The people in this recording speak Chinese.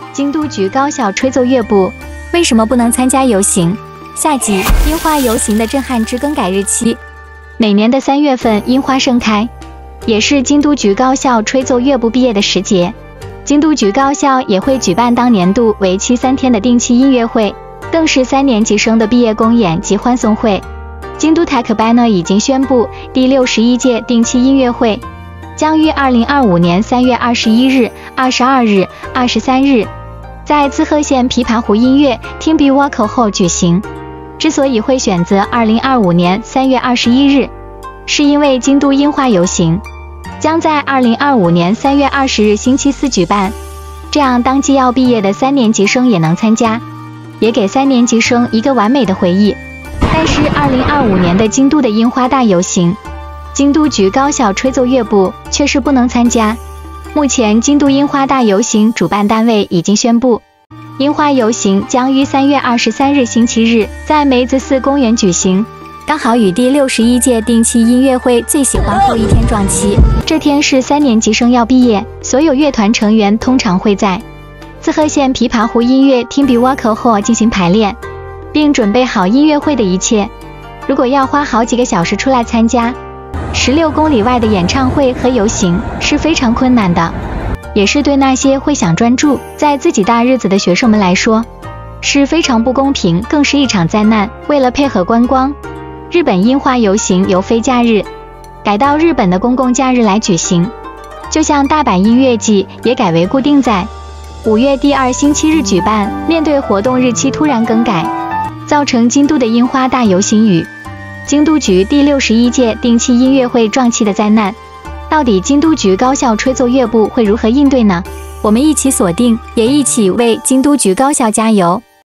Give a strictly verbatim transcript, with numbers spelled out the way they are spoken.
京都局高校吹奏乐部为什么不能参加游行？下集樱花游行的震撼之更改日期。每年的三月份樱花盛开，也是京都局高校吹奏乐部毕业的时节。京都局高校也会举办当年度为期三天的定期音乐会，更是三年级生的毕业公演及欢送会。京都 Takabana 已经宣布，第六十一届定期音乐会将于二零二五年三月二十一日、二十二日、二十三日在滋贺县琵琶湖音乐厅 B Wako 后举行。之所以会选择二零二五年三月二十一日，是因为京都樱花游行将在二零二五年三月二十日星期四举办，这样当季要毕业的三年级生也能参加，也给三年级生一个完美的回忆。但是二零二五年的京都的樱花大游行，京都局高校吹奏乐部却是不能参加。目前京都樱花大游行主办单位已经宣布，樱花游行将于三月二十三日星期日在梅子寺公园举行，刚好与第六十一届定期音乐会最喜欢后一天撞期。这天是三年级生要毕业，所有乐团成员通常会在滋贺县琵琶湖音乐厅 B Wako 后进行排练，并准备好音乐会的一切。如果要花好几个小时出来参加十六公里外的演唱会和游行，是非常困难的，也是对那些会想专注在自己大日子的学生们来说是非常不公平，更是一场灾难。为了配合观光，日本樱花游行由非假日改到日本的公共假日来举行，就像大阪音乐季也改为固定在五月第二星期日举办。面对活动日期突然更改，造成京都的樱花大游行与京都局第六十一届定期音乐会撞期的灾难，到底京都局高校吹奏乐部会如何应对呢？我们一起锁定，也一起为京都局高校加油。